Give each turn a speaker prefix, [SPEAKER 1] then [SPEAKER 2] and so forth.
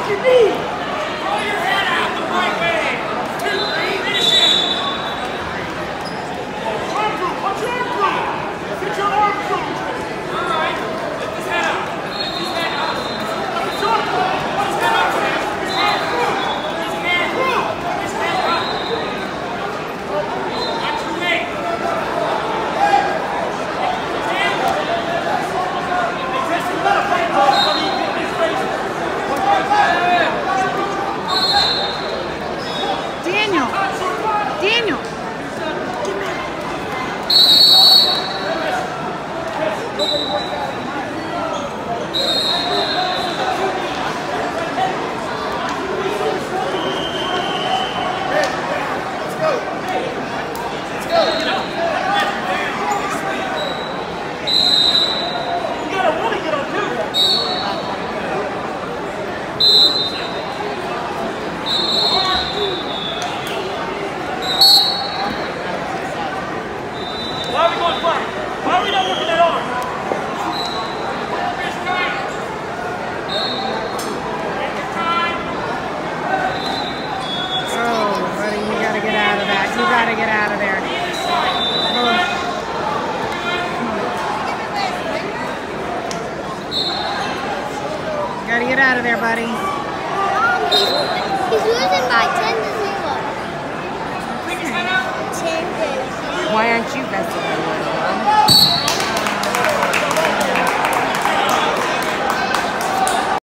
[SPEAKER 1] Daniel!
[SPEAKER 2] Why are we going flat? Why are we not working that arm?
[SPEAKER 1] Oh, buddy, you gotta get out of that. You gotta get out of there. You gotta get out of there, buddy.
[SPEAKER 3] He's losing by 10-0.
[SPEAKER 1] Why aren't you best of